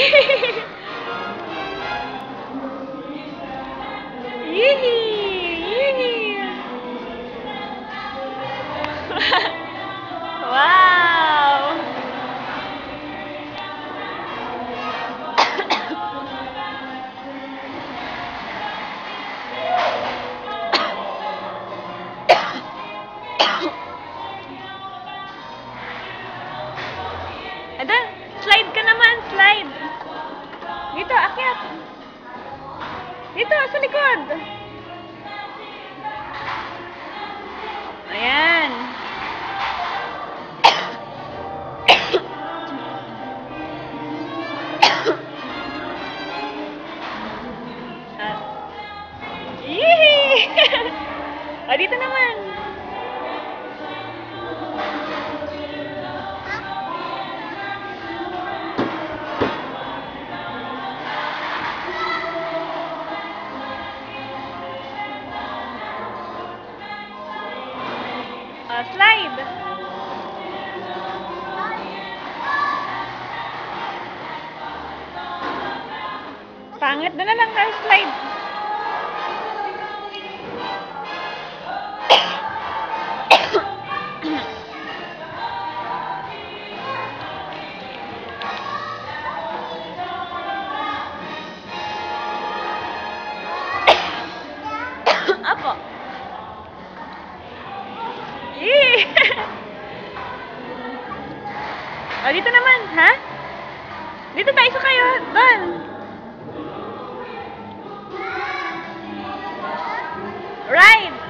Wow! Ada, slide ka naman, slide. Dito, akyat. Dito, sa likod. Ayan. Yee! O, dito naman. Slide. Pangit, doon na lang tayo slide. Apo. Yee! O, dito naman, ha? Dito tayo sa kayo. Doon. Ride.